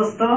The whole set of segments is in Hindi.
दोस्तों,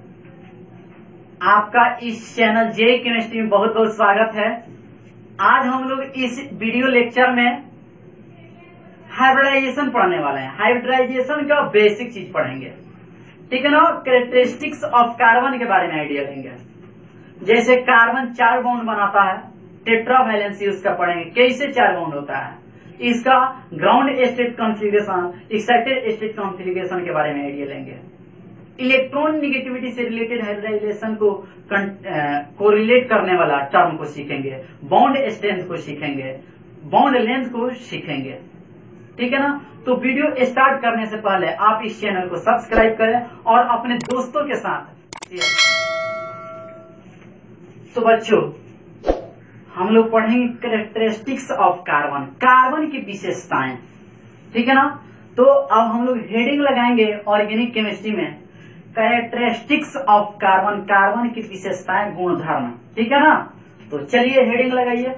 आपका इस चैनल जे केमिस्ट्री में बहुत बहुत स्वागत है। आज हम लोग इस वीडियो लेक्चर में हाइब्रिडाइजेशन पढ़ने वाले हैं। हाइब्रिडाइजेशन का बेसिक चीज पढ़ेंगे, ठीक है ना। कैरेक्टरिस्टिक्स ऑफ कार्बन के बारे में आइडिया लेंगे। जैसे कार्बन 4 बॉन्ड बनाता है, टेट्रावैलेंसी उसका पढ़ेंगे, कैसे 4 बॉन्ड होता है, इसका ground state configuration, excited state configuration के बारे में आइडिया लेंगे। इलेक्ट्रॉन निगेटिविटी से रिलेटेड हाइब्रिडाइजेशन को कोरिलेट करने वाला टर्म को सीखेंगे, बॉन्ड स्ट्रेंथ को सीखेंगे, बॉन्ड लेंथ को सीखेंगे, ठीक है ना। तो वीडियो स्टार्ट करने से पहले आप इस चैनल को सब्सक्राइब करें और अपने दोस्तों के साथ शेयर करें। तो बच्चों, हम लोग पढ़ेंगे कैरेक्टरिस्टिक्स ऑफ कार्बन, कार्बन की विशेषताएं, ठीक है ना। तो अब हम लोग हेडिंग लगाएंगे ऑर्गेनिक केमिस्ट्री में, कैरेक्टरिस्टिक्स ऑफ कार्बन, कार्बन की विशेषताएं, गुणधर्म, ठीक है ना। तो चलिए हेडिंग लगाइए,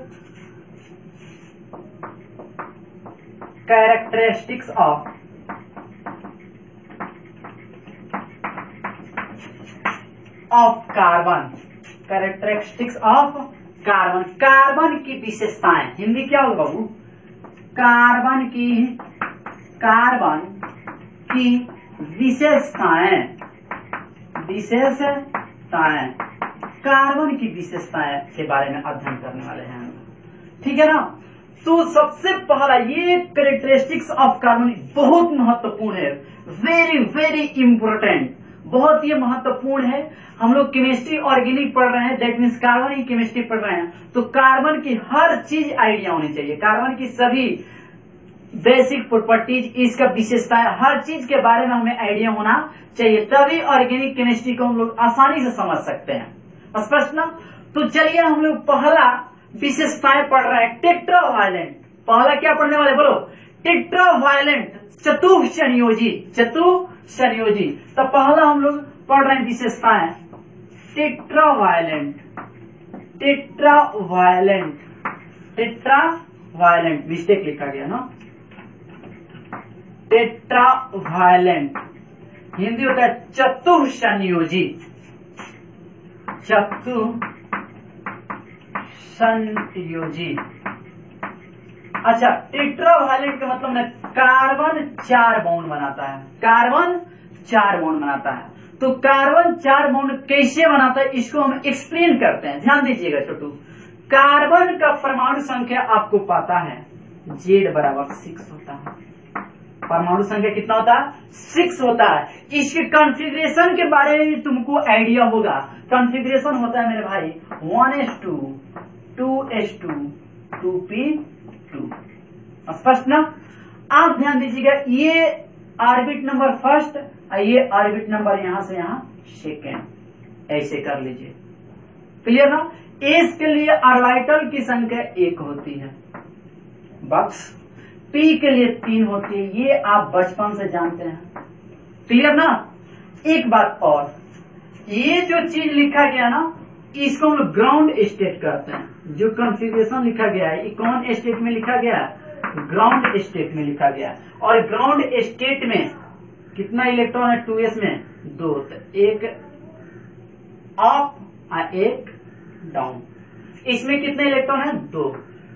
characteristics of carbon, characteristics of carbon, carbon की विशेषताएं। हिंदी क्या होगा बाबू? कार्बन की विशेषताएं, कार्बन की विशेषताएं के बारे में अध्ययन करने वाले हैं, ठीक है ना। तो सबसे पहला ये कैरेक्टरिस्टिक्स ऑफ कार्बन बहुत महत्वपूर्ण है, वेरी वेरी इंपोर्टेंट, बहुत ही महत्वपूर्ण है। हम लोग केमिस्ट्री ऑर्गेनिक पढ़ रहे हैं, दैट मीन्स कार्बन की केमिस्ट्री पढ़ रहे हैं, तो कार्बन की हर चीज आइडिया होनी चाहिए, कार्बन की सभी बेसिक प्रॉपर्टीज, इसका विशेषताएं, हर चीज के बारे में हमें आइडिया होना चाहिए, तभी ऑर्गेनिक केमिस्ट्री को हम लोग आसानी से समझ सकते हैं। स्पष्ट ना। तो चलिए हम लोग पहला विशेषताएं पढ़ रहे हैं, टेट्रावायलेंट। पहला क्या पढ़ने वाले बोलो? टेट्रावायलेंट, चतुःसंयोजी, चतुःसंयोजी। तो पहला हम लोग पढ़ रहे हैं विशेषताएं, टेट्रावायलेंट, टेट्रावायलेंट, टेट्रावायलेंट, मिस्टेक लिखा गया ना, टेट्रावायलेंट, हिंदी होता है चतुःसंयोजी, चतुःसंयोजी। अच्छा, टेट्रावायलेंट का मतलब है कार्बन 4 बॉन्ड बनाता है, कार्बन 4 बॉन्ड बनाता है। तो कार्बन 4 बॉन्ड कैसे बनाता है, इसको हम एक्सप्लेन करते हैं, ध्यान दीजिएगा छोटू। कार्बन का परमाणु संख्या आपको पता है, Z बराबर 6 होता है। परमाणु संख्या कितना होता है? 6 होता है। इसके कॉन्फ़िगरेशन के बारे में तुमको आइडिया होगा। कॉन्फ़िगरेशन होता है मेरे भाई 1s2, 2s2, 2p2। स्पष्ट ना। आप ध्यान दीजिएगा, ये ऑर्बिट नंबर फर्स्ट और ये ऑर्बिट नंबर यहां से यहां सेकेंड, ऐसे कर लीजिए, क्लियर ना। एस के लिए ऑर्बिटल की संख्या 1 होती है बक्स, पी के लिए 3 होती है, ये आप बचपन से जानते हैं, क्लियर ना। एक बात और, ये जो चीज लिखा गया ना, इसको हम ग्राउंड स्टेट कहते हैं। जो कॉन्फ़िगरेशन लिखा गया है, ये कौन स्टेट में लिखा गया है? ग्राउंड स्टेट में लिखा गया है। और ग्राउंड स्टेट में कितना इलेक्ट्रॉन है? 2s में 2, एक अप और एक डाउन। इसमें कितने इलेक्ट्रॉन है? 2,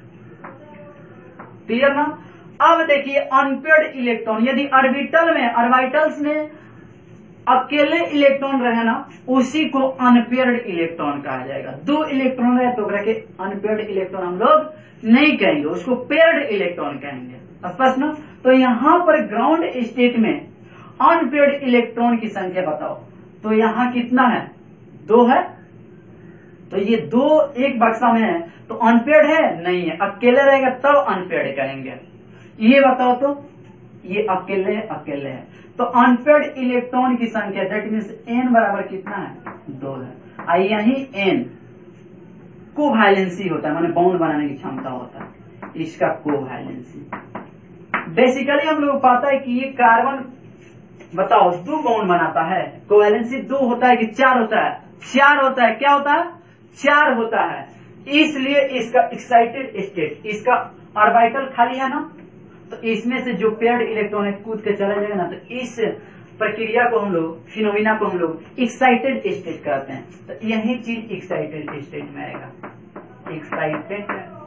क्लियर ना। अब देखिए अनपेयर्ड इलेक्ट्रॉन, यदि ऑर्बिटल में, ऑर्बिटल्स में अकेले इलेक्ट्रॉन रहे ना, उसी को अनपेयर्ड इलेक्ट्रॉन कहा जाएगा। 2 इलेक्ट्रॉन रहे तो अनपेयर्ड इलेक्ट्रॉन हम लोग नहीं कहेंगे, उसको पेयर्ड इलेक्ट्रॉन कहेंगे। स्पष्ट ना। तो यहां पर ग्राउंड स्टेट में अनपेयर्ड इलेक्ट्रॉन की संख्या बताओ, तो यहां कितना है? 2 है। तो ये 2 एक बक्सा में है, तो अनपेयर्ड है? नहीं है। अकेले रहेगा तब अनपेयर्ड कहेंगे। ये बताओ तो, ये अकेले अकेले है, तो अनपेयर्ड इलेक्ट्रॉन की संख्या दैट मीन्स n बराबर कितना है? 2 है। यही n कोवैलेंसी होता है, माने बॉन्ड बनाने की क्षमता होता है, इसका कोवैलेंसी। बेसिकली हम लोग पता है कि ये कार्बन बताओ 2 बॉन्ड बनाता है, कोवैलेंसी 2 होता है कि 4 होता है? 4 होता है। क्या होता है? 4 होता है। इसलिए इसका एक्साइटेड स्टेट, इसका ऑर्बिटल खाली है ना, तो इसमें से जो पेयर्ड इलेक्ट्रॉन है कूद के चला जाएगा ना, तो इस प्रक्रिया को हम लोग, फिनोमिना को हम लोग एक्साइटेड स्टेट कहते हैं। तो यही चीज एक्साइटेड स्टेट में आएगा, एक्साइटेड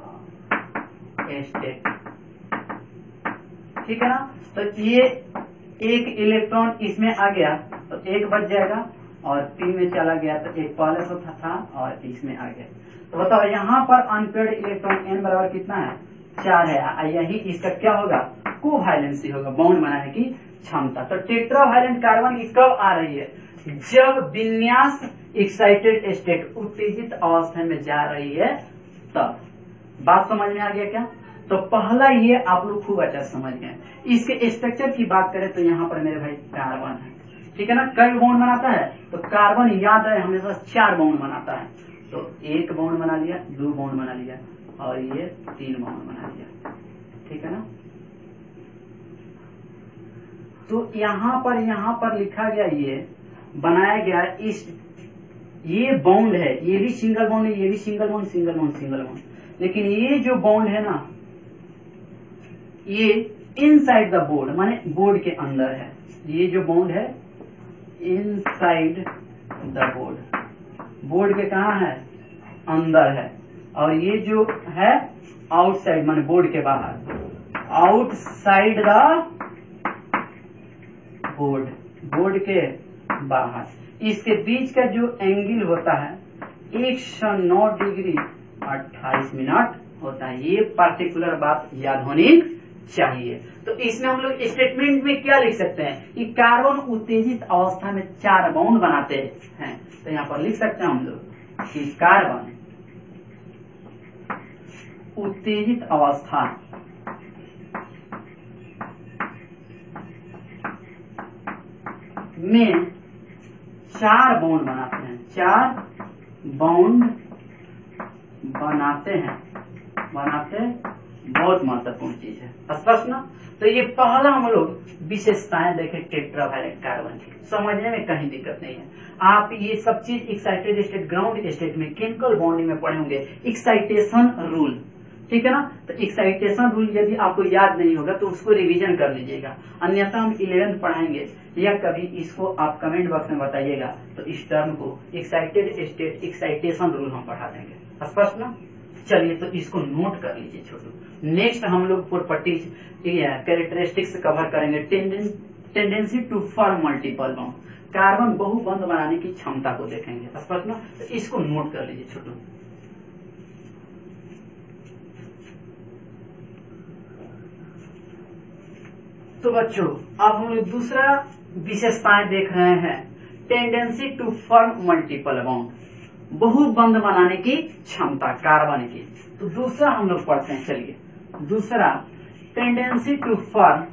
स्टेट, ठीक है ना। तो ये एक इलेक्ट्रॉन इसमें आ गया तो एक बच जाएगा, और पी में चला गया तो एक पहले से था और इसमें आ गया। तो बताओ यहाँ पर अनपेयर्ड इलेक्ट्रॉन एन बराबर कितना है, 4 है। यही इसका क्या होगा, कोवैलेंसी होगा, बॉन्ड बनाने की क्षमता। तो टेट्रावैलेंट कार्बन की कब आ रही है, जब विन्यास एक्साइटेड स्टेट, उत्तेजित अवस्था में जा रही है तब। बात समझ में आ गया क्या। तो पहला ये आप लोग खूब अच्छा समझ गए। इसके स्ट्रक्चर की बात करें तो यहाँ पर मेरे भाई कार्बन है, ठीक है ना। कई बॉन्ड बनाता है, तो कार्बन याद है हमेशा 4 बॉन्ड बनाता है। तो 1 बॉन्ड बना लिया, 2 बॉन्ड बना लिया, और ये 3 बॉन्ड बना लिया, ठीक है ना। तो यहाँ पर लिखा गया, ये बनाया गया, इस ये बॉन्ड है, ये भी सिंगल बॉन्ड है, ये भी single bond, single bond, single bond. लेकिन ये जो बॉन्ड है ना, ये इनसाइड द बोर्ड, माने बोर्ड के अंदर है। ये जो बॉन्ड है इनसाइड द बोर्ड, बोर्ड के कहा है, अंदर है। और ये जो है आउटसाइड, माने बोर्ड के बाहर, आउटसाइड द बोर्ड, बोर्ड के बाहर। इसके बीच का जो एंगल होता है 109 डिग्री 28 मिनट होता है। ये पार्टिकुलर बात याद होनी चाहिए। तो इसमें हम लोग स्टेटमेंट में क्या लिख सकते हैं कि कार्बन उत्तेजित अवस्था में 4 बॉन्ड बनाते हैं। तो यहाँ पर लिख सकते हैं हम लोग कि कार्बन उत्तेजित अवस्था में 4 बॉन्ड बनाते हैं, 4 बॉन्ड बनाते बहुत महत्वपूर्ण चीज है, स्पष्ट ना। तो ये पहला हम लोग विशेषताएं देखें टेट्रावैलेंट कार्बन की, समझने में कहीं दिक्कत नहीं है। आप ये सब चीज एक्साइटेड स्टेट, ग्राउंड स्टेट में, केमिकल बॉन्डिंग में पढ़े होंगे, एक्साइटेशन रूल, ठीक है ना। तो एक्साइटेशन रूल यदि आपको याद नहीं होगा तो उसको रिवीजन कर लीजिएगा, अन्यथा हम 11th पढ़ाएंगे, या कभी इसको आप कमेंट बॉक्स में बताइएगा तो इस टर्म को एक्साइटेड स्टेट एक्साइटेशन रूल हम पढ़ा देंगे, स्पष्ट ना। चलिए तो इसको नोट कर लीजिए छोटू। नेक्स्ट हम लोग प्रॉपर्टीज कैरेक्टरिस्टिक्स कवर करेंगे। Tendency to form multiple bond, carbon बहुबंध बनाने की क्षमता को देखेंगे, स्पष्ट ना। तो इसको नोट कर लीजिए छोटू। तो बच्चों अब हम लोग दूसरा विशेषताएं देख रहे हैं, tendency to form multiple bond, बहुबंध बनाने की क्षमता कार्बन की। तो दूसरा हम लोग पढ़ते हैं, चलिए दूसरा tendency to form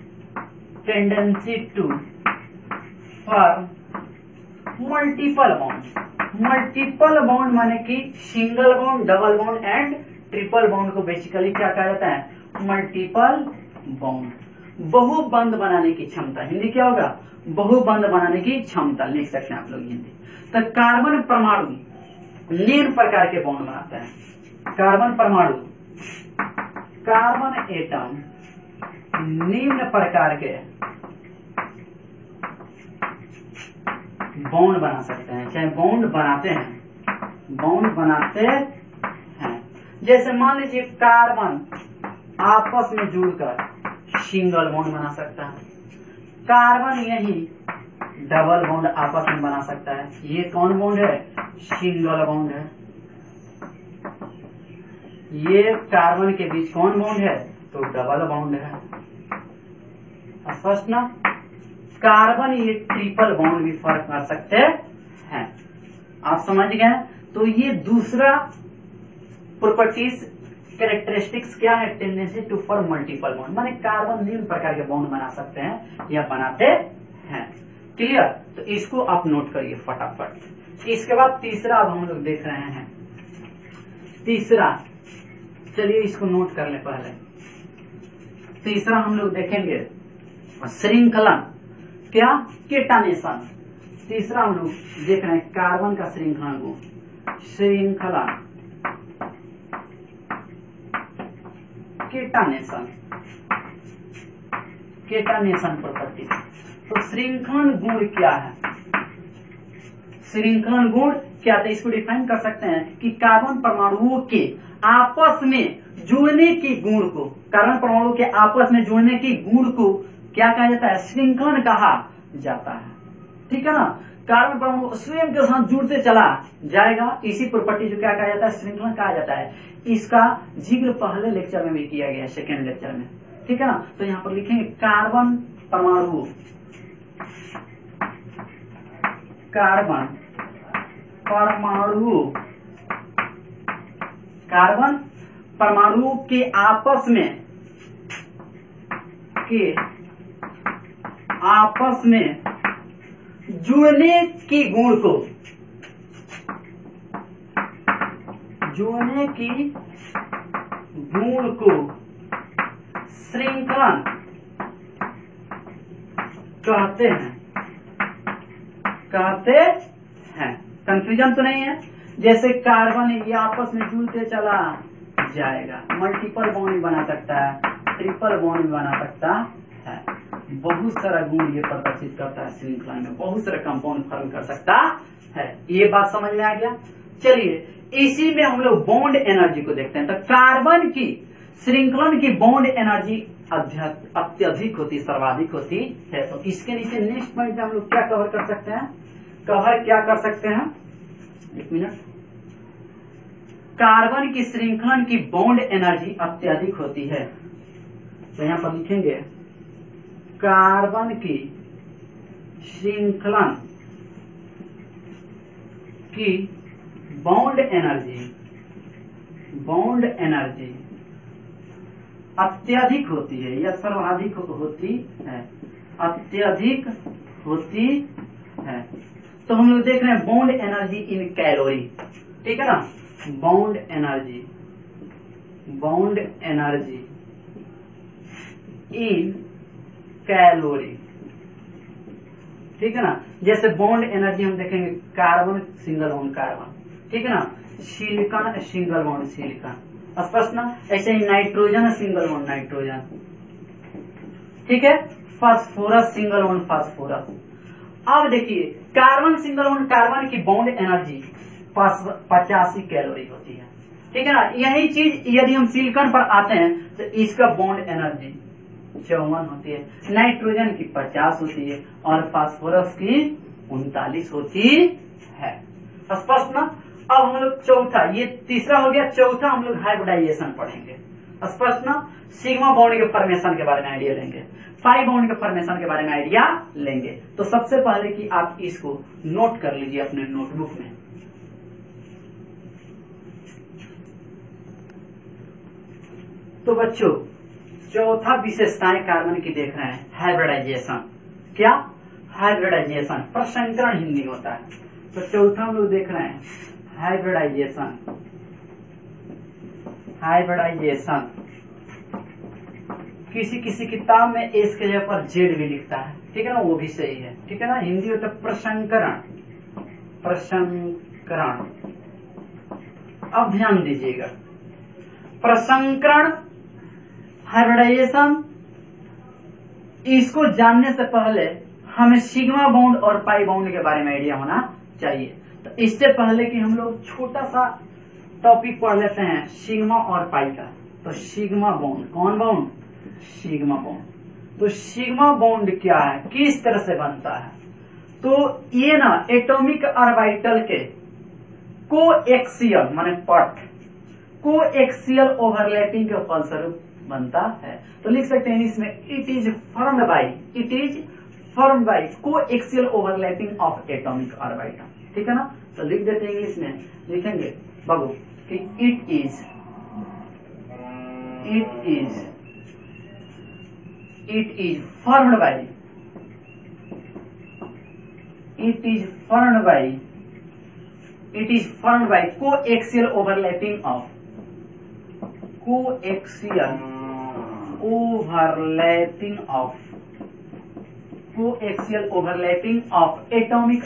multiple bond. Multiple bond माने कि single bond, double bond and triple bond को बेसिकली क्या कहा जाता है, मल्टीपल बॉन्ड। बहुबंध बनाने की क्षमता, हिंदी क्या होगा, बहुबंध बनाने की क्षमता लिख सकते हैं आप लोग हिंदी। तो कार्बन परमाणु निम्न प्रकार के बॉन्ड बनाते हैं। कार्बन परमाणु, कार्बन एटम निम्न प्रकार के बॉन्ड बना सकते हैं, चाहे बॉन्ड बनाते हैं। जैसे मान लीजिए कार्बन आपस में जुड़कर सिंगल बॉन्ड बना सकता है, कार्बन यही डबल बॉन्ड आपस में बना सकता है। ये कौन बॉन्ड है, सिंगल बॉन्ड है। ये कार्बन के बीच कौन बॉन्ड है, तो डबल बॉन्ड है, स्पष्ट ना। कार्बन ये ट्रिपल बॉन्ड भी फर्क कर सकते हैं, आप समझ गए। तो ये दूसरा प्रॉपर्टीज कैरेक्टरिस्टिक्स क्या है, tendency to form multiple bond, माने कार्बन निम्न प्रकार के बॉन्ड बना सकते हैं या बनाते हैं। क्लियर। तो इसको आप नोट करिए फटाफट। इसके बाद तीसरा अब हम लोग देख रहे हैं, तीसरा चलिए इसको नोट कर ले पहले। तीसरा हम लोग देखेंगे श्रृंखलन, क्या, केटानेशन। तीसरा हम लोग देख रहे हैं कार्बन का श्रृंखलन को, श्रृंखलन केटानेशन प्रॉपर्टी। तो श्रृंखलन गुण क्या है? श्रृंखलन गुण क्या था? इसको डिफाइन कर सकते हैं कि कार्बन परमाणुओं के आपस में जुड़ने के गुण को, कार्बन परमाणु के आपस में जुड़ने के गुण को क्या कहा जाता है? श्रृंखलन कहा जाता है। ठीक है ना, कार्बन परमाणु स्वयं के साथ जुड़ते चला जाएगा, इसी प्रॉपर्टी जो क्या कहा जाता है? श्रृंखलन कहा जाता है। इसका जिक्र पहले लेक्चर में भी किया गया है, सेकेंड लेक्चर में। ठीक है ना, तो यहाँ पर लिखेंगे कार्बन परमाणु, कार्बन परमाणु, कार्बन परमाणु के आपस में जुड़ने के गुण को, जुड़ने की गुण को श्रृंखलन कहते हैं। कंफ्यूजन तो नहीं है? जैसे कार्बन ये आपस में जुड़ते चला जाएगा, मल्टीपल बॉन्ड बना सकता है, ट्रिपल बॉन्ड बना सकता है, बहुत सारा गुण ये प्रदर्शित करता है श्रृंखला में, बहुत सारा कंपाउंड फॉर्म कर सकता है। ये बात समझ में आ गया? चलिए इसी में हम लोग बॉन्ड एनर्जी को देखते हैं। तो कार्बन की श्रृंखलन की बॉन्ड एनर्जी अत्यधिक होती, सर्वाधिक होती है। तो इसके नीचे नेक्स्ट पॉइंट में हम लोग क्या कवर कर सकते हैं? एक मिनट। कार्बन की श्रृंखलन की बॉन्ड एनर्जी अत्यधिक होती है। तो यहां पर लिखेंगे कार्बन की श्रृंखलन की बॉन्ड एनर्जी अत्यधिक होती है या सर्वाधिक होती है, अत्यधिक होती है। तो हम लोग देख रहे हैं बॉन्ड एनर्जी इन कैलोरी। ठीक है ना, बॉन्ड एनर्जी इन कैलोरी। ठीक है ना, जैसे बॉन्ड एनर्जी हम देखेंगे कार्बन सिंगल बॉन्ड कार्बन, ठीक है ना, सिलिकॉन सिंगल बॉन्ड सिलिकॉन, स्पष्ट ना? ऐसे ही नाइट्रोजन सिंगल बॉन्ड नाइट्रोजन, ठीक है, फास्फोरस सिंगल बॉन्ड फास्फोरस। अब देखिए कार्बन सिंगल बॉन्ड कार्बन की बॉन्ड एनर्जी 85 कैलोरी होती है। ठीक है ना, यही चीज यदि हम सिलिकॉन पर आते हैं तो इसका बॉन्ड एनर्जी 54 होती है, नाइट्रोजन की 50 होती है और फास्फोरस की 39 होती है। स्पष्ट ना? अब हम लोग चौथा, ये तीसरा हो गया, चौथा हम लोग हाइब्रिडाइजेशन पढ़ेंगे। स्पष्ट ना? सिग्मा बॉन्ड के फॉर्मेशन के बारे में आइडिया लेंगे, पाई बॉन्ड के फॉर्मेशन के बारे में आइडिया लेंगे। तो सबसे पहले कि आप इसको नोट कर लीजिए अपने नोटबुक में। तो बच्चों चौथा विशेषताएं कार्बन की देख रहे हैं, हाइब्रिडाइजेशन। क्या? हाइब्रिडाइजेशन, प्रसंकरण हिंदी होता है। तो चौथा हम लोग देख रहे हैं हाइब्रिडाइजेशन। किसी किसी किताब में एस के जगह पर जेड भी लिखता है, ठीक है ना, वो भी सही है। ठीक है ना, हिंदी होता है प्रसंकरण। अब ध्यान दीजिएगा, प्रसंकरण हाइब्रिडाइजेशन, इसको जानने से पहले हमें सिग्मा बॉन्ड और पाई बॉन्ड के बारे में आइडिया होना चाहिए। तो इससे पहले कि हम लोग छोटा सा टॉपिक पढ़ लेते हैं सिग्मा और पाई का। तो सिग्मा बॉन्ड, कौन बॉन्ड? Sigma bond. तो सिग्मा बॉन्ड क्या है, किस तरह से बनता है? तो ये ना एटॉमिक ऑर्बिटल के कोएक्सियल माने पट, कोएक्सियल ओवरलैपिंग के फलस्वरूप बनता है। तो लिख सकते हैं इसमें it is formed by coaxial overlapping of atomic orbital. ठीक है ना, तो लिख देते हैं इंग्लिश में, लिखेंगे बाबू कि it is formed by coaxial overlapping of atomic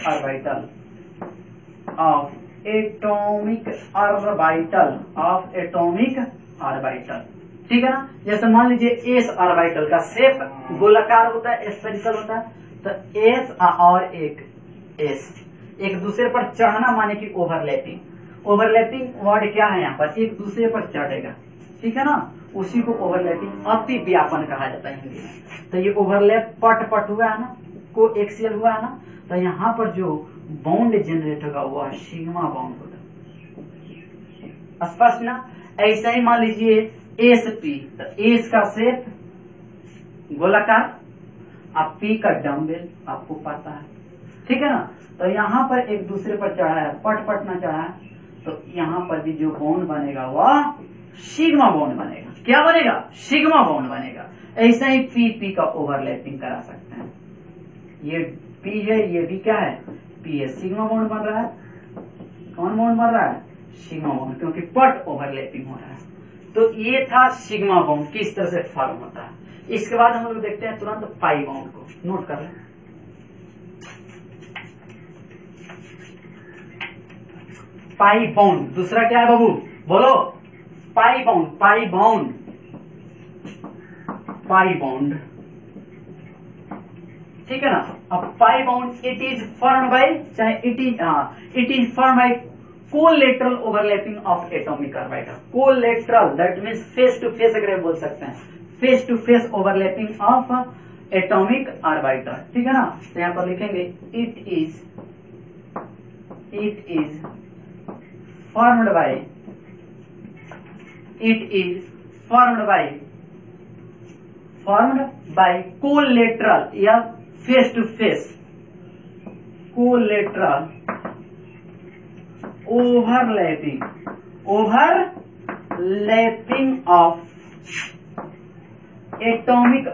orbital। ठीक है ना, जैसे मान लीजिए एस ऑर्बिटल का शेप गोलाकार होता है, स्फेरिकल होता है, तो एस और एक एस एक दूसरे पर चढ़ना माने कि ओवरलैपिंग। ओवरलैपिंग वर्ड क्या है यहाँ पर, एक दूसरे पर चढ़ेगा, ठीक है ना, उसी को ओवरलैपिंग अति व्यापन कहा जाता है हिंदी में। तो ये ओवरलैप पट हुआ है ना, को एक्सियल हुआ है ना, तो यहाँ पर जो बॉन्ड जनरेट होगा वह सिग्मा बॉन्ड होगा। स्पष्ट ना। ऐसा ही मान लीजिए एस पी, तो एस का शेप गोलाकार, अब पी का डम्बेल आपको पता है, ठीक है ना। तो यहाँ पर एक दूसरे पर चढ़ा है, पट ना चढ़ा है, तो यहाँ पर भी जो बॉन्ड बनेगा वह सिग्मा बॉन्ड बनेगा। क्या बनेगा, सिग्मा बॉन्ड बनेगा। ऐसा ही पी का ओवरलैपिंग करा सकते हैं। ये पी है, ये भी क्या है, पी है, सिग्मा बॉन्ड बन रहा है। कौन बॉन्ड बन रहा है, सिग्मा बॉन्ड, क्योंकि पट ओवरलैपिंग हो रहा है। तो ये था सिग्मा बॉन्ड किस तरह से फॉर्म होता है। इसके बाद हम लोग देखते हैं तुरंत पाई बॉन्ड को, नोट कर लें। पाई बॉन्ड दूसरा क्या है बाबू, बोलो, pi bond, pi bond, pi bond, ठीक है ना। अब pi bond it is formed by, चाहे it is formed by collateral overlapping of atomic orbital. Collateral that means face to face, अगर बोल सकते हैं, face to face overlapping of atomic orbital, ठीक है ना। तो यहां पर लिखेंगे it is formed by, it is formed by collateral या face to face, collateral overlapping of atomic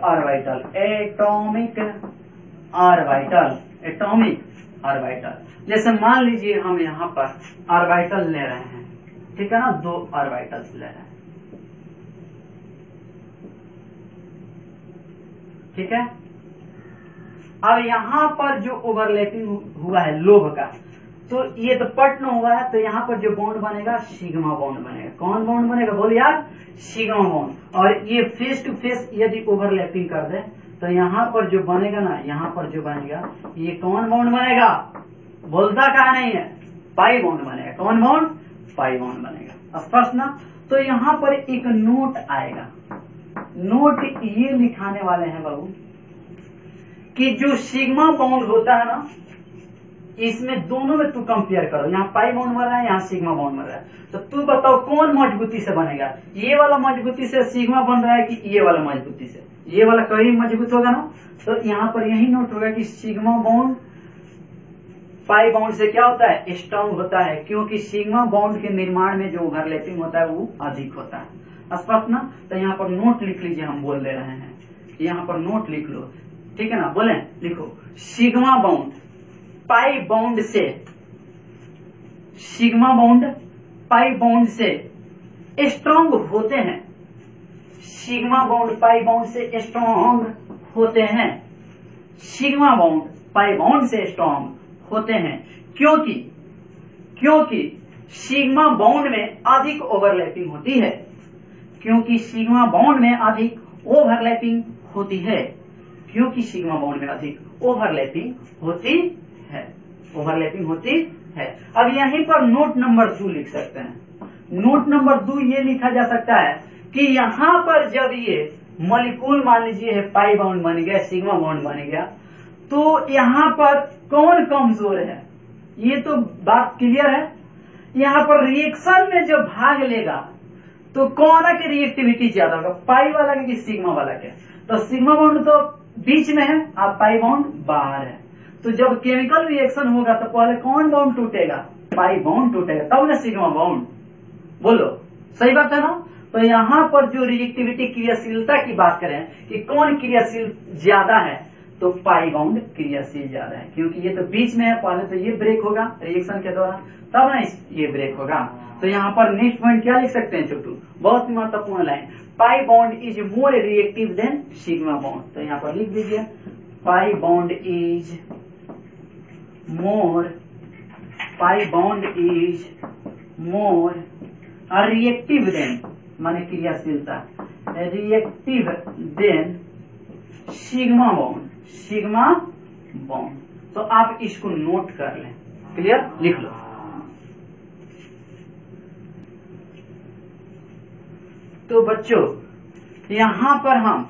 orbital। जैसे मान लीजिए हम यहाँ पर ऑर्बिटल ले रहे हैं, ठीक है ना, दो ऑर्बिटल्स ले रहे हैं, ठीक है। अब यहाँ पर जो ओवरलैपिंग हुआ है लोह का, तो ये तो पट न हुआ है, तो यहाँ पर जो बॉन्ड बनेगा सिग्मा बॉन्ड बनेगा। कौन बॉन्ड बनेगा, बोल यार, सिग्मा बॉन्ड। और ये फेस टू फेस यदि ओवरलैपिंग कर दे तो यहाँ पर जो बनेगा ना, यहाँ पर जो बनेगा ये कौन बॉन्ड बनेगा, बोलता कहा नहीं है, पाई बॉन्ड बनेगा। कौन बॉन्ड, पाई बॉन्ड बनेगा। स्पष्ट ना। तो यहाँ पर एक नोट आएगा, नोट ये लिखाने वाले हैं बाबू कि जो सिग्मा बॉन्ड होता है ना, इसमें दोनों में तू कंपेयर करो, यहाँ पाई बॉन्ड बन रहा है, यहाँ सिग्मा बॉन्ड बन रहा है, तो तू बताओ कौन मजबूती से बनेगा, ये वाला मजबूती से सिग्मा बन रहा है कि ये वाला मजबूती से, ये वाला कहीं मजबूत होगा ना। तो यहाँ पर यही नोट होगा कि सिग्मा बॉन्ड पाई बॉन्ड से क्या होता है, स्ट्रांग होता है, क्योंकि सिग्मा बॉन्ड के निर्माण में जो ओवरलैपिंग होता है वो अधिक होता है। स्पष्ट ना। तो यहाँ पर नोट लिख लीजिए, हम बोल दे रहे हैं, यहाँ पर नोट लिख लो, ठीक है ना। बोले, लिखो, सिग्मा बॉन्ड पाई बॉन्ड से, सिग्मा बॉन्ड पाई बॉन्ड से स्ट्रांग होते हैं, सिग्मा बॉन्ड पाई बॉन्ड से स्ट्रांग होते हैं, सिग्मा बॉन्ड पाई बॉन्ड से स्ट्रांग होते हैं, क्योंकि सिग्मा बॉन्ड में अधिक ओवरलैपिंग होती है, क्योंकि सिग्मा बॉन्ड में अधिक ओवरलैपिंग होती है, क्योंकि सिग्मा बॉन्ड में अधिक ओवरलैपिंग होती है, ओवरलैपिंग होती है। अब यहीं पर नोट नंबर 2 लिख सकते हैं। नोट नंबर 2 ये लिखा जा सकता है कि यहाँ पर जब ये मॉलिक्यूल मान लीजिए है पाई बॉन्ड बन गया, सिग्मा बॉन्ड बन गया, तो यहाँ पर कौन कमजोर है, ये तो बात क्लियर है। यहाँ पर रिएक्शन में जब भाग लेगा तो कौन की रिएक्टिविटी ज्यादा होगा, पाई वाला के सिग्मा वाला के। तो सिग्मा बॉन्ड तो बीच में है और पाई बॉन्ड बाहर है, तो जब केमिकल रिएक्शन होगा तो पहले कौन बॉन्ड टूटेगा, पाई बॉन्ड टूटेगा, तब ना सिग्मा बॉन्ड। बोलो, सही बात है ना। तो यहाँ पर जो रिएक्टिविटी क्रियाशीलता की बात करें कि कौन क्रियाशील ज्यादा है, तो पाई बॉन्ड क्रियाशील ज्यादा है, क्योंकि ये तो बीच में है, पहले तो ये ब्रेक होगा रिएक्शन के दौरान, तब ना ये ब्रेक होगा। तो यहाँ पर नेक्स्ट पॉइंट क्या लिख सकते हैं छोटू, बहुत ही महत्वपूर्ण line, pi bond is more reactive than sigma bond. तो यहाँ पर लिख दीजिए, pi bond is more reactive than, माने क्रियाशीलता, रिएक्टिव देन सिग्मा बॉन्ड। तो आप इसको नोट कर लें, क्लियर, लिख लो। तो बच्चों यहां पर हम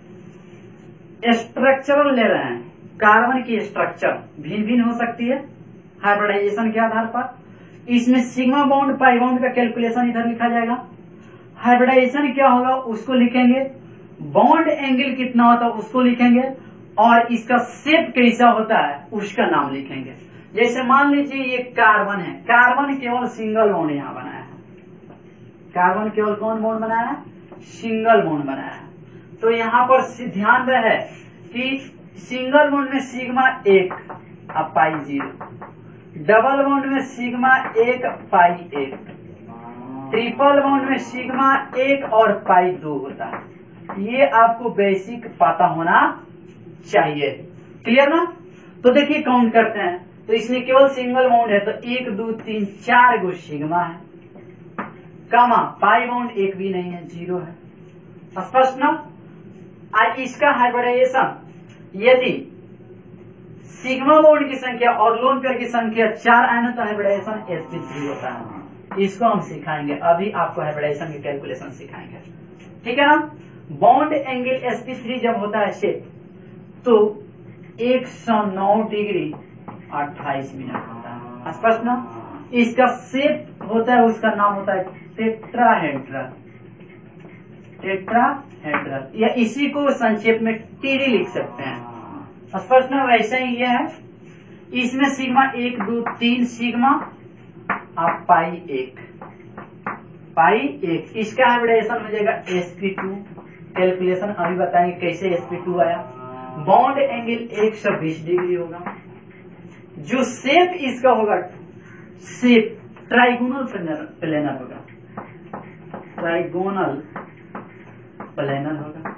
स्ट्रक्चरल ले रहे हैं, कार्बन की स्ट्रक्चर भिन्न भिन्न हो सकती है हाइब्रिडाइजेशन के आधार पर। इसमें सिग्मा बॉन्ड पाई बॉन्ड का कैलकुलेशन इधर लिखा जाएगा। हाइब्रिडाइजेशन क्या होगा उसको लिखेंगे, बॉन्ड एंगल कितना होता है उसको लिखेंगे, और इसका शेप कैसा होता है उसका नाम लिखेंगे। जैसे मान लीजिए ये कार्बन है, कार्बन केवल सिंगल बॉन्ड यहां बनाया है, कार्बन केवल कौन बॉन्ड बनाया है, सिंगल बॉन्ड बनाया है। तो यहां पर ध्यान रहे कि सिंगल बॉन्ड में सिग्मा 1 और पाई 0, डबल बॉन्ड में सिग्मा 1 पाई 1, ट्रिपल बॉन्ड में सिग्मा 1 और पाई 2 होता है। ये आपको बेसिक पता होना चाहिए, क्लियर ना। तो देखिए काउंट करते हैं, तो इसमें केवल सिंगल बॉन्ड है तो 1 2 3 4 गो सिग्मा है, कामा पाई बॉन्ड एक भी नहीं है, 0 है, स्पष्ट ना। आज इसका हाइब्रिडाइजेशन यदि सिग्मा बॉन्ड की संख्या और लोन पेयर की संख्या 4 आए ना तो हाइब्रिडाइजेशन sp3 होता है। इसको हम सिखाएंगे, अभी आपको हाइब्रिडाइजेशन की कैलकुलेशन सिखाएंगे, ठीक है ना। बॉन्ड एंगल sp3 जब होता है शेप तो 109 डिग्री 28 मिनट होता है, स्पष्ट ना। इसका शेप होता है, उसका नाम होता है टेट्राहेड्रल, टेट्राहेड्रल, या इसी को संक्षेप में टीडी लिख सकते हैं, स्पष्ट ना। वैसे ही ये है, इसमें सिग्मा 1 2 3 सिग्मा और पाई 1, पाई 1, इसका हाइब्रिडाइजेशन हो जाएगा sp2। कैलकुलेशन अभी बताएंगे कैसे sp2 आया। बॉन्ड एंगल 120 डिग्री होगा, जो शेप इसका होगा शेप ट्राइगोनल प्लेनर होगा, ट्राइगोनल प्लेनर होगा,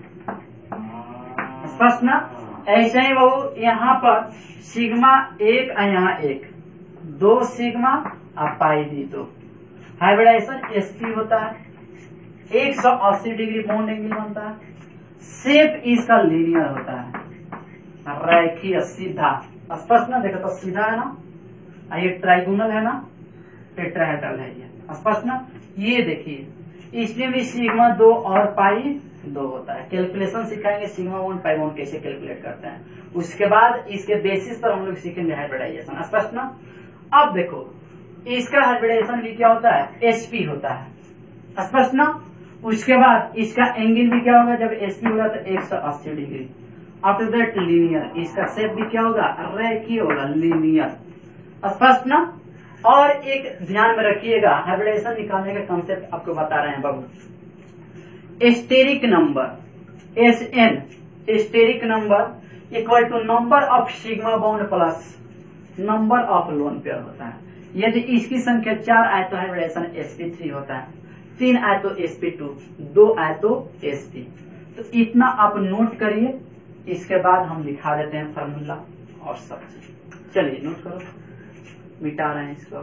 स्पष्ट ना। ऐसे ही वो यहाँ पर सिग्मा 1 और यहाँ 1, 2 सिग्मा और पाई भी 2, हाइब्रिडाइजेशन sp होता है, 180 डिग्री बॉन्ड एंगल बनता है। शेप इसका लीनियर होता है, रेखीय सीधा, स्पष्ट ना। देखो तो सीधा है ना, ये ट्राइगोनल है ना, टेट्राहेड्रल है ये, स्पष्ट ना। ये देखिए इसमें भी सिग्मा 2 और पाई 2 होता है। कैलकुलेशन सिखाएंगे, सिग्मा बॉन्ड पाई बॉन्ड कैसे कैलकुलेट करते हैं, उसके बाद इसके बेसिस पर हम लोग सीखेंगे हाइब्रिडाइजेशन, स्पष्ट ना। अब देखो इसका हाइब्रिडाइजेशन भी क्या होता है, sp होता है, स्पष्ट ना। उसके बाद इसका एंगल भी क्या होगा, जब sp होगा तो 180 डिग्री। आफ्टर दैट लीनियर, इसका शेप भी क्या होगा, रेखीय होगा, लीनियर, स्पष्ट ना। और एक ध्यान में रखिएगा, हाइब्रिडाइजेशन निकालने का कंसेप्ट आपको बता रहे हैं बाबू। Steric number Sn, steric number equal to number of sigma bond plus number of lone pair होता है। यदि इसकी संख्या 4 आए तो हाइब्रिडाइजेशन sp3 होता है, 3 आए तो sp2, 2 आए तो sp। तो इतना आप नोट करिए, इसके बाद हम लिखा देते हैं फार्मूला और सब चीज। चलिए नोट करो, मिटा रहे हैं इसको।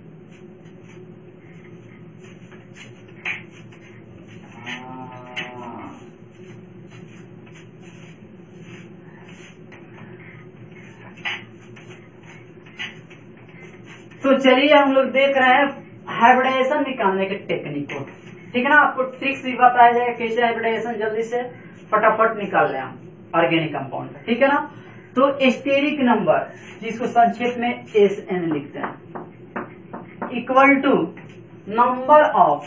तो चलिए हम लोग देख रहे हैं हाइब्रिडाइजेशन निकालने के टेक्निक को, ठीक है ना। आपको ट्रिक्स भी बताया जाएगा कैसे हाइब्रिडाइजेशन जल्दी से फटाफट निकाल लें हम ऑर्गेनिक कंपाउंड, ठीक है ना। तो स्टेरिक नंबर, जिसको संक्षेप में Sn लिखते हैं, equal to number of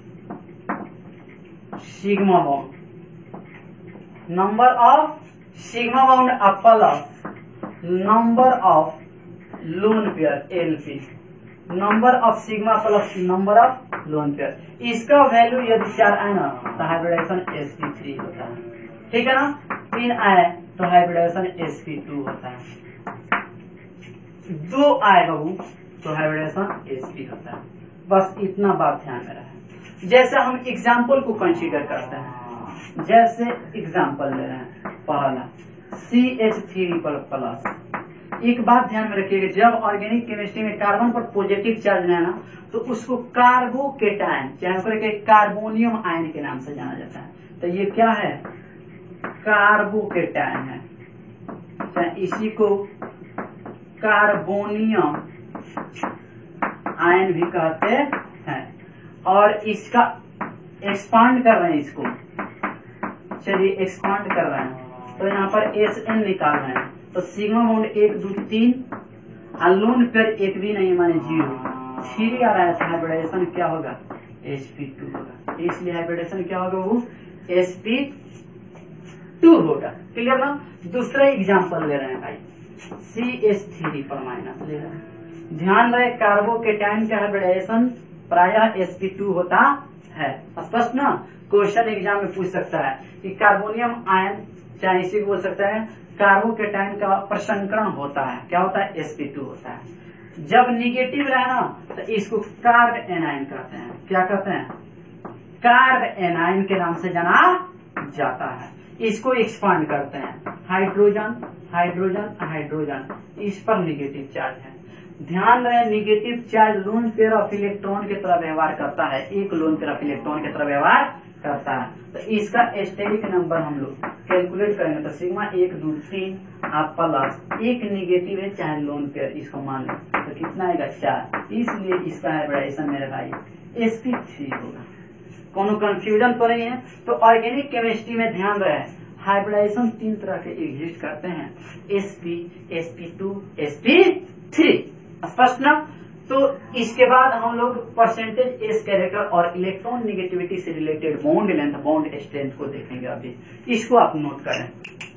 sigma bond, number of sigma bond plus number of lone pair LP, number of sigma plus number of lone pair. इसका वैल्यू यदि 4 आए ना तो हाइब्रिडाइजेशन sp3 होता है, ठीक है ना। 3 आए तो हाइब्रिडाइजेशन sp2 होता है, 2 आए बाबू तो हाइब्रिडाइजेशन sp होता है। बस इतना बात ध्यान में रहे। जैसे हम एग्जाम्पल को कंसीडर करते हैं, जैसे एग्जाम्पल ले रहे हैं, पहला CH3 प्लस। एक बात ध्यान में रखिएगा, जब ऑर्गेनिक केमिस्ट्री में कार्बन पर पॉजिटिव चार्ज है ना तो उसको कार्बोकेटायन, चाहे कार्बोनियम आयन के नाम से जाना जाता है। तो ये क्या है, कार्बोकेटायन है, इसी को कार्बोनियम आयन भी कहते हैं। और इसका एक्सपांड कर रहे हैं, इसको चलिए एक्सपांड कर रहे हैं, तो यहाँ पर SN निकाल रहे हैं, तो सिग्मा बॉन्ड 1 2 3 लोन पेयर एक भी नहीं माने 0, 3 आ रहा है, तो हाइब्रिडाइजेशन क्या होगा sp2 होगा। इसलिए हाइब्रिडेशन क्या होगा वो sp2 होगा। क्लियर ना। दूसरा एग्जांपल ले रहे हैं भाई, CH3 पर माइनस ले रहे हैं। ध्यान रहे कार्बोकेटाइन का हाइब्रिडाइजेशन प्रायः sp2 होता है। स्पष्ट ना। क्वेश्चन एग्जाम में पूछ सकता है कि कार्बोनियम आयन, चाहे इसी को बोल सकता है कार्बोकेटाइन का प्रसंकरण होता है, क्या होता है sp2 होता है। जब निगेटिव रहे ना तो इसको कार्ब एनाइन कहते हैं। क्या कहते हैं? कार्ब एनाइन के नाम से जाना जाता है। इसको एक्सपांड करते हैं, हाइड्रोजन हाइड्रोजन हाइड्रोजन, इस पर निगेटिव चार्ज है। ध्यान रहे negative charge lone pair of electron की तरह व्यवहार करता है, एक लोन पेयर ऑफ इलेक्ट्रॉन की तरह व्यवहार करता है। तो इसका स्टेरिक नंबर हम लोग कैलकुलेट करेंगे, तो सिग्मा 1 2 3 आप प्लस एक निगेटिव है चाहे लोन पेयर, इसको मान लें तो कितना आएगा 4। इसलिए इसका हाइब्रिडाइजेशन मेरे भाई sp3 होगा। कोनो कंफ्यूजन तो नहीं है। तो ऑर्गेनिक केमिस्ट्री में ध्यान रहे हाइब्रिडाइजेशन 3 तरह के एग्जिस्ट करते हैं, sp sp2 sp3। स्पष्ट ना। तो इसके बाद हम लोग परसेंटेज एस कैरेक्टर और इलेक्ट्रॉन निगेटिविटी से related bond length bond strength को देखेंगे। अभी इसको आप नोट करें।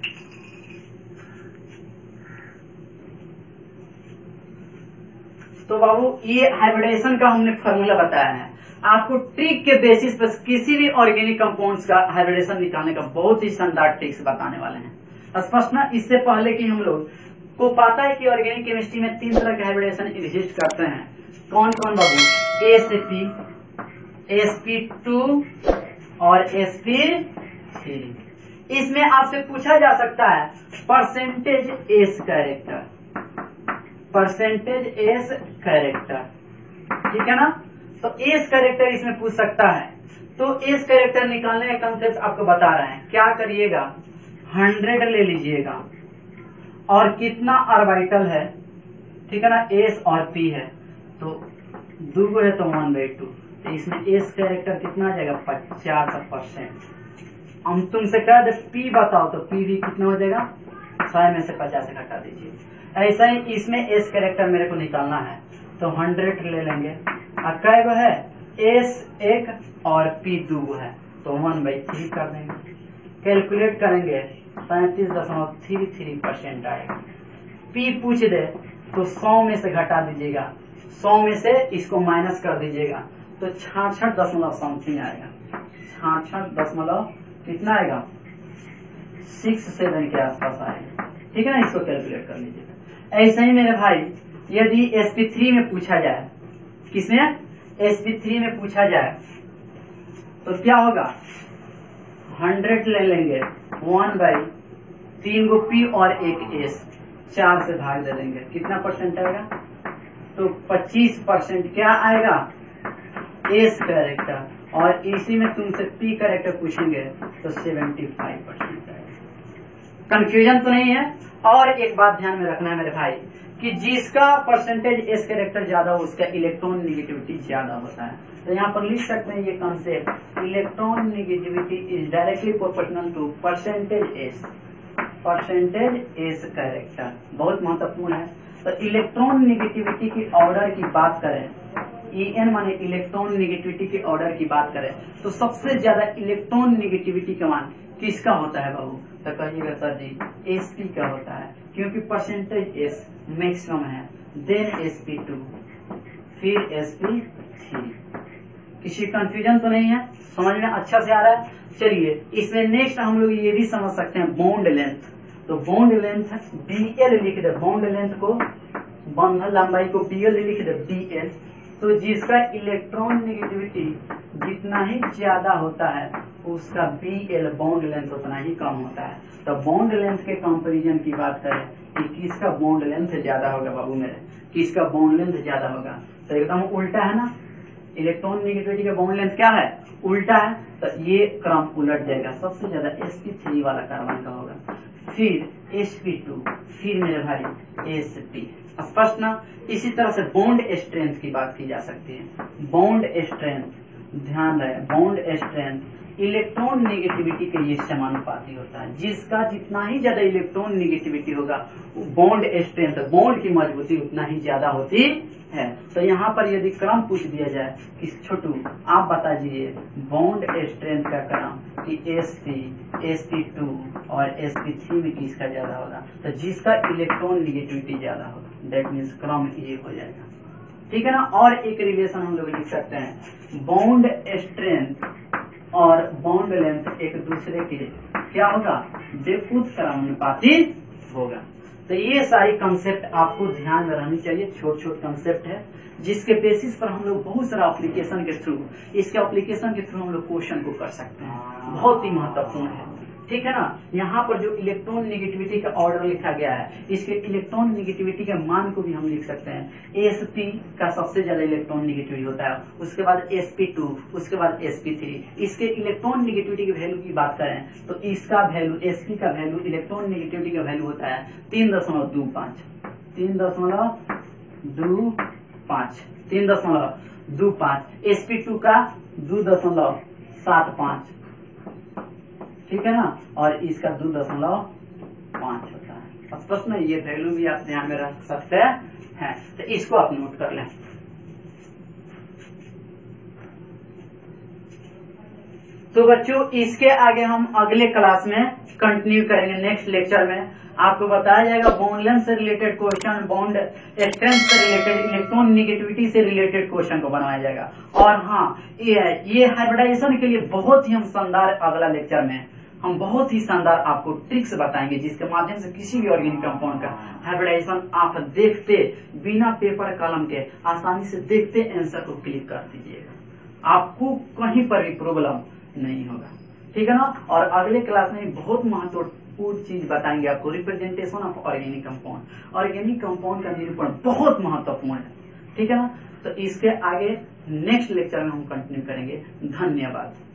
तो बाबू ये हाइब्रिडेशन का हमने फॉर्मूला बताया है। आपको ट्रिक के बेसिस पर किसी भी ऑर्गेनिक कंपाउंड्स का हाइब्रिडेशन निकालने का बहुत ही शानदार ट्रिक्स बताने वाले हैं। स्पष्ट ना। इससे पहले कि हम लोग को पता है कि ऑर्गेनिक केमिस्ट्री में 3 तरह के हाइब्रिडेशन एग्जिस्ट करते हैं। कौन कौन बाबू? sp sp2 और sp3। इसमें आपसे पूछा जा सकता है percentage S character, percentage S character, ठीक है ना। तो एस कैरेक्टर इसमें पूछ सकता है। तो एस कैरेक्टर निकालने का कंसेप्ट आपको बता रहे हैं। क्या करिएगा 100 ले लीजिएगा और कितना ऑर्बिटल है, ठीक है ना, एस और पी है, तो 2 है तो 1/2। तो इसमें एस कैरेक्टर कितना आ जाएगा 50%। हम तुमसे कह दे पी बताओ, तो पी भी कितना हो जाएगा 100 में से 50 घटा दीजिए। ऐसा ही इसमें एस कैरेक्टर मेरे को निकालना है, तो 100 ले लेंगे। और कै गो है? एस 1 और पी 2 है, तो 1/3 कर देंगे। कैलकुलेट करेंगे 35.33% आएगा। पी पूछ दे तो 100 में से घटा दीजिएगा, 100 में से इसको माइनस कर दीजिएगा, तो 66 आएगा। 66 कितना आएगा 67 के आसपास आएगा। ठीक है ना। इसको कैलकुलेट कर लीजिएगा। ऐसे ही मेरे भाई यदि sp3 में पूछा जाए, किसमें? sp3 में पूछा जाए तो क्या होगा 100 ले लेंगे, 1/3 गो पी और एक एस, 4 से भाग दे देंगे, कितना परसेंट आएगा? तो 25% क्या आएगा एस कैरेक्टर। और इसी में तुमसे पी कैरेक्टर पूछेंगे तो 75% आएगा। कंफ्यूजन तो नहीं है। और एक बात ध्यान में रखना है मेरे भाई कि जिसका परसेंटेज एस कैरेक्टर ज्यादा हो उसका इलेक्ट्रॉन निगेटिविटी ज्यादा होता है। तो यहाँ पर लिख सकते हैं ये concept, electron negativity is directly proportional to percentage S, percentage S character. बहुत महत्वपूर्ण है। तो इलेक्ट्रॉन निगेटिविटी की ऑर्डर की बात करें, EN माने इलेक्ट्रॉन निगेटिविटी के ऑर्डर की बात करें, तो सबसे ज्यादा इलेक्ट्रॉन निगेटिविटी का मान किसका होता है बाबू? तो कहिएगा सर जी sp का होता है, क्योंकि परसेंटेज s मैक्सिमम है, देन sp2, फिर sp3। किसी कंफ्यूजन तो नहीं है? समझ में अच्छा से आ रहा है? चलिए इसमें नेक्स्ट हम लोग ये भी समझ सकते हैं बॉन्ड लेंथ। तो बॉन्ड लेंथ bl लिख दे, बॉन्ड लेंथ को, बंधन लंबाई को bl लिख दे bl। तो जिसका इलेक्ट्रॉन निगेटिविटी जितना ही ज्यादा होता है उसका bl बॉन्ड लेंथ उतना ही कम होता है। तो बॉन्ड लेंथ के कंपैरिजन की बात करें कि किसका बॉन्ड लेंथ ज्यादा होगा बाबू मेरे, किसका बॉन्ड लेंथ ज्यादा होगा? तो एकदम उल्टा है ना। इलेक्ट्रॉन निगेटिविटी का बॉन्ड लेंथ क्या है? उल्टा है। तो ये क्रम उलट जाएगा, सबसे ज्यादा sp3 वाला कार्बन का होगा, फिर sp2, फिर मेरे भाई sp। स्पष्ट ना। इसी तरह से बॉन्ड स्ट्रेंथ की बात की जा सकती है। बॉन्ड स्ट्रेंथ, ध्यान रहे, बॉन्ड स्ट्रेंथ इलेक्ट्रॉन नेगेटिविटी के ये समानुपाती होता है। जिसका जितना ही ज्यादा इलेक्ट्रॉन नेगेटिविटी होगा, बॉन्ड स्ट्रेंथ, बॉन्ड की मजबूती उतना ही ज्यादा होती है। तो यहाँ पर यदि क्रम पूछ दिया जाए कि छोटू आप बता दीजिए बॉन्ड स्ट्रेंथ का क्रम कि sp, sp2 और sp3 में किसका ज्यादा होगा, तो जिसका इलेक्ट्रॉन नेगेटिविटी ज्यादा होगा, दैट मीन्स क्रम ये हो जाएगा। ठीक है ना। और एक रिलेशन हम लोग लिख सकते हैं, बॉन्ड स्ट्रेंथ और बॉन्ड लेंथ एक दूसरे के क्या होगा, विपरीत क्रमानुपाती होगा। तो ये सारी कंसेप्ट आपको ध्यान में रहनी चाहिए। छोट छोट कंसेप्ट है जिसके बेसिस पर हम लोग बहुत सारा एप्लीकेशन के थ्रू, इसके एप्लीकेशन के थ्रू हम लोग क्वेश्चन को कर सकते हैं। बहुत ही महत्वपूर्ण है। ठीक है ना। यहाँ पर जो इलेक्ट्रॉन नेगेटिविटी का ऑर्डर लिखा गया है, इसके इलेक्ट्रॉन नेगेटिविटी के मान को भी हम लिख सकते हैं। sp का सबसे ज्यादा इलेक्ट्रॉन नेगेटिविटी होता है, उसके बाद sp2, उसके बाद sp3। इसके इलेक्ट्रॉन नेगेटिविटी के वैल्यू की बात करें तो इसका वैल्यू, sp का वैल्यू इलेक्ट्रॉन नेगेटिविटी का वैल्यू होता है 3.25, 3.25, sp2 का 2.75, ठीक है ना, और इसका 2.5 होता है। स्पष्ट में ये वैल्यू भी आप ध्यान में रख सकते हैं। तो इसको आप नोट कर लें। तो बच्चों इसके आगे हम अगले क्लास में कंटिन्यू करेंगे। नेक्स्ट लेक्चर में आपको बताया जाएगा बॉन्ड लेंथ से रिलेटेड क्वेश्चन, बॉन्ड स्ट्रेंथ से रिलेटेड, इलेक्ट्रॉन नेगेटिविटी से रिलेटेड क्वेश्चन को बनाया जाएगा। और हाँ, ये हाइब्रिडाइजेशन के लिए बहुत ही हम शानदार अगला लेक्चर में हम बहुत ही शानदार आपको ट्रिक्स बताएंगे, जिसके माध्यम से किसी भी ऑर्गेनिक कंपाउंड का हाइब्रिडाइजेशन आप देखते बिना पेपर कलम के आसानी से देखते आंसर को क्लिक कर दीजिएगा। आपको कहीं पर भी प्रॉब्लम नहीं होगा। ठीक है ना। और अगले क्लास में बहुत महत्वपूर्ण चीज बताएंगे आपको, representation of organic compound. Organic compound का निरूपण बहुत महत्वपूर्ण है। ठीक है ना। तो इसके आगे नेक्स्ट लेक्चर में हम कंटिन्यू करेंगे। धन्यवाद।